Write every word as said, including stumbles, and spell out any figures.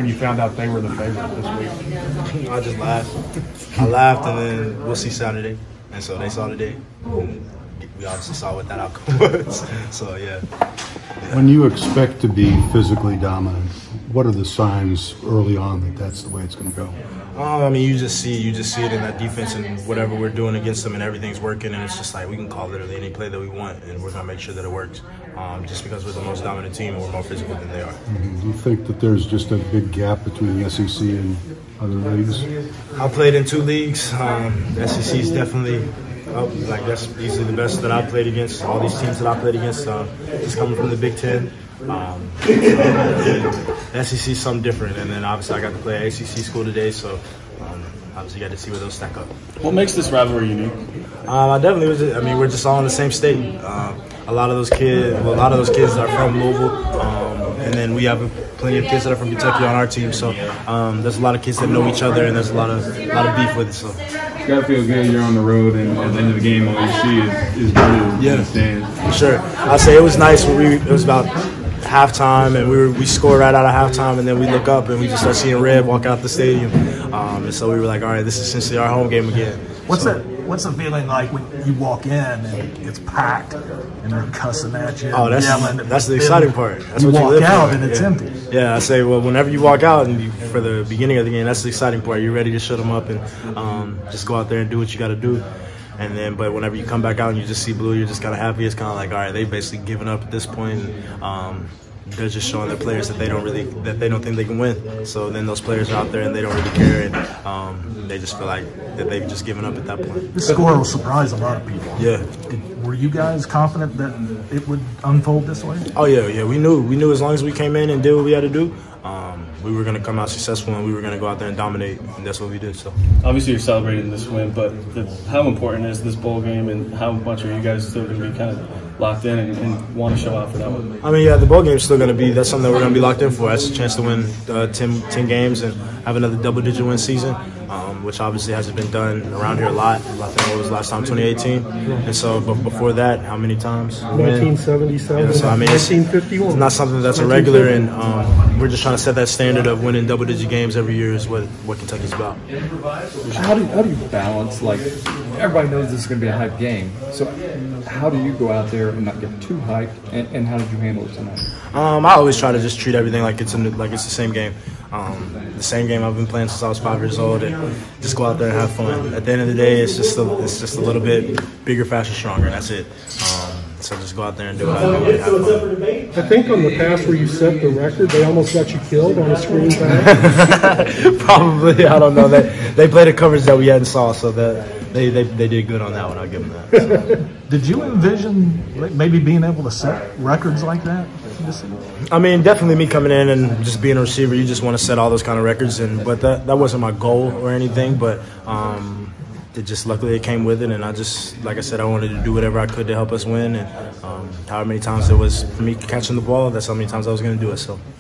when you found out they were the favorite this week? I just laughed. I laughed, and then we'll see Saturday. And so they saw today. And we obviously saw what that outcome was. So, yeah. When you expect to be physically dominant, what are the signs early on that that's the way it's going to go? Um, I mean, you just see you just see it in that defense and whatever we're doing against them, and everything's working. And it's just like we can call literally any play that we want, and we're gonna make sure that it works. Um, just because we're the most dominant team and we're more physical than they are. Mm-hmm. Do you think that there's just a big gap between the S E C and other leagues? I played in two leagues. Um, the S E C is definitely up, like that's easily the best that I've played against. All these teams that I played against, uh, just coming from the Big Ten. Um, the S E C is something different, and then obviously I got to play at A C C school today, so um, obviously got to see where those stack up. What makes this rivalry unique? Um, I definitely was. I mean, we're just all in the same state. Um, a lot of those kids, well, a lot of those kids are from Louisville, um, and then we have plenty of kids that are from Kentucky on our team. So um, there's a lot of kids that know each other, and there's a lot of a lot of beef with it. So it's gotta feel good. You're on the road, and at the end of the game, all you see is, is blue. Yeah, in the stands. For sure. I say it was nice when we. It was about halftime, and we were, we scored right out of halftime, and then we look up and we just start seeing red walk out the stadium, um, and so we were like, all right, this is essentially our home game again. What's so, that? What's the feeling like when you walk in and it's packed and they're cussing at you? Oh, that's yelling, that's the exciting part. That's you what walk you live out for. and it's yeah. empty. Yeah, I say, well, whenever you walk out and you, for the beginning of the game, that's the exciting part. You're ready to shut them up and um, just go out there and do what you got to do. And then, but whenever you come back out and you just see blue, you're just kind of happy. It's kind of like, all right, they've basically given up at this point. Um, they're just showing their players that they don't really, that they don't think they can win. So then those players are out there and they don't really care, and um, they just feel like that they've just given up at that point. This score will surprise a lot of people. Yeah. Did, were you guys confident that it would unfold this way? Oh yeah, yeah. We knew. We knew as long as we came in and did what we had to do, um, we were going to come out successful, and we were going to go out there and dominate, and that's what we did. So obviously you're celebrating this win, but the, how important is this bowl game, and how much are you guys still going to be kind of locked in and, and want to show out for that one? I mean, yeah, the bowl game is still going to be, that's something that we're going to be locked in for. That's a chance to win uh, ten, ten games and have another double-digit win season, um, which obviously hasn't been done around here a lot. I think it was last time twenty eighteen. And so, but before that, how many times? nineteen seventy-seven, yeah, so, I mean, it's, nineteen fifty-one. It's not something that's a regular, and um, we're just trying to set that standard of winning double-digit games every year is what, what Kentucky's about. How do, how do you balance, like, everybody knows this is going to be a hype game, so how do you go out there and not get too hyped, and, and how did you handle it tonight? Um, I always try to just treat everything like it's a, like it's the same game. Um, the same game I've been playing since I was five years old, and just go out there and have fun. At the end of the day, it's just a, it's just a little bit bigger, faster, stronger. That's it. Um, so just go out there and do what I do and have fun. I think on the pass where you set the record, they almost got you killed on a screen pass. Probably, I don't know. They they played a coverage that we hadn't saw, so that they, they they did good on that one. I'll give them that. So. Did you envision maybe being able to set records like that? I mean, definitely me coming in and just being a receiver, you just want to set all those kind of records, and but that that wasn't my goal or anything, but um, it just luckily it came with it, and I just, like I said, I wanted to do whatever I could to help us win, and um, however many times it was for me catching the ball, that's how many times I was going to do it. So.